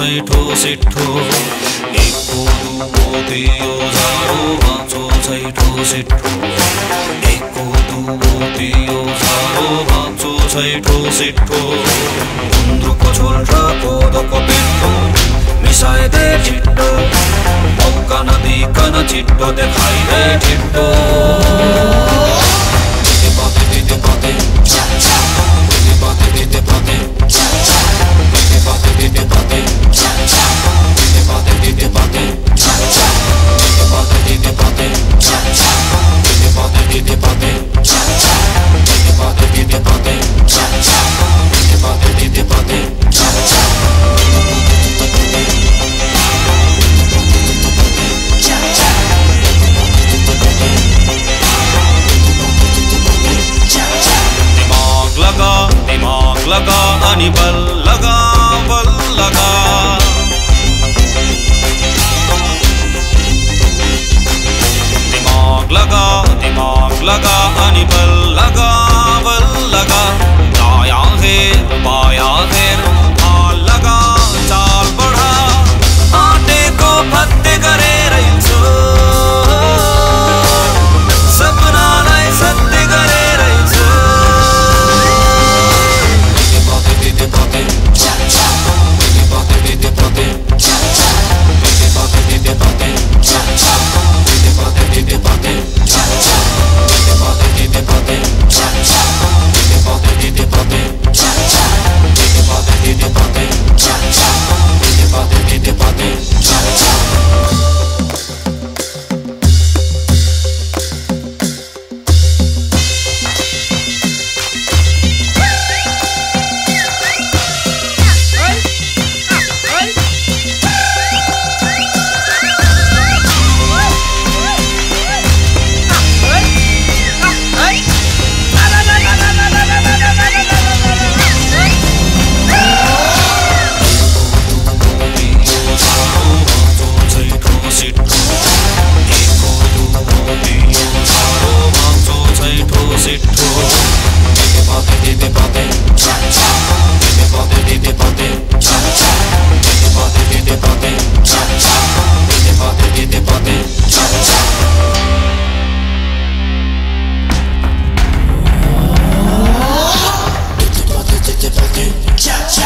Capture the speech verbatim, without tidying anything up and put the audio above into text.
छैठो सिठो एको दुवो तियो झारो भाँचो छैठो सिठो एको दुवो तियो झारो भाँचो छैठो सिठो गुन्द्रुकको झोल र कोदोको पिठो मिसाइदे छिट्टो मौका नदिकन छिट्टो देखाइदे छिट्टो Teete Paate Teete Paate cha cha Teete Paate Teete Paate cha cha Teete Paate Teete Paate cha cha Teete Paate Teete Paate cha cha Teete Paate Teete Paate cha cha Teete Paate Teete Paate cha cha Teete Paate Teete Paate cha cha Teete Paate Teete Paate cha cha दिमाग लगा दिमाग लगा अनि बल लगा बल लगा दिमाग लगा दिमाग लगा अनि बल लगा बल लगा दायां घेर बायां घेर हाल लगा चाल बढ़ा आटे को फत्ते करे रहिछु सपनालाई सत्य करे रहिछु Teete Paate cha cha Teete Paate Teete Paate cha cha Teete Paate Teete Paate cha cha Teete Paate Teete Paate cha cha Teete Paate Teete Paate cha cha Teete Paate Teete Paate cha cha Teete Paate Teete Paate cha cha Teete Paate Teete Paate cha cha Cha cha